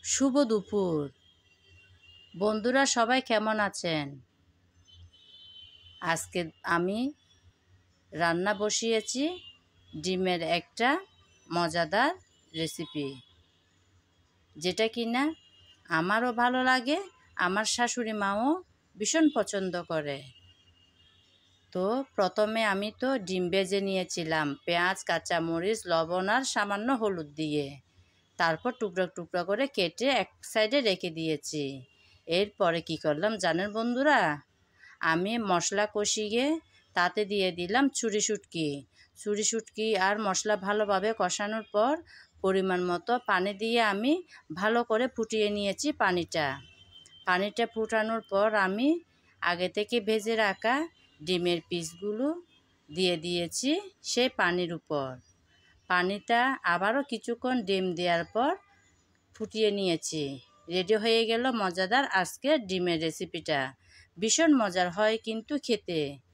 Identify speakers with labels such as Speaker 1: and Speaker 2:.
Speaker 1: শুভ দুপুর বন্ধুরা, সবাই কেমন আছেন? আজকে আমি রান্না বসিয়েছি ডিমের একটা মজাদার রেসিপি, যেটা কিনা আমারও ভালো লাগে, আমার শাশুড়ি মাও ভীষণ পছন্দ করে। তো প্রথমে আমি ডিম ভেজে নিয়েছিলাম পেঁয়াজ, কাঁচামরিচ, লবণ আর সামান্য হলুদ দিয়ে। তারপর টুকরা টুকরা করে কেটে এক সাইডে রেখে দিয়েছি। এরপরে কি করলাম জানেন বন্ধুরা? আমি মশলা কষিয়ে তাতে দিয়ে দিলাম ছুরি শুটকি আর মশলা ভালোভাবে কষানোর পর পরিমাণ মতো পানি দিয়ে আমি ভালো করে ফুটিয়ে নিয়েছি। পানিটা ফুটানোর পর আমি আগে থেকে ভেজে রাখা ডিমের পিসগুলো দিয়ে দিয়েছি সেই পানির উপর। পানিটা আবারও কিছুক্ষণ ডিম দেওয়ার পর ফুটিয়ে নিয়েছি। রেডি হয়ে গেল মজাদার আজকের ডিমের রেসিপিটা। ভীষণ মজার হয় কিন্তু খেতে।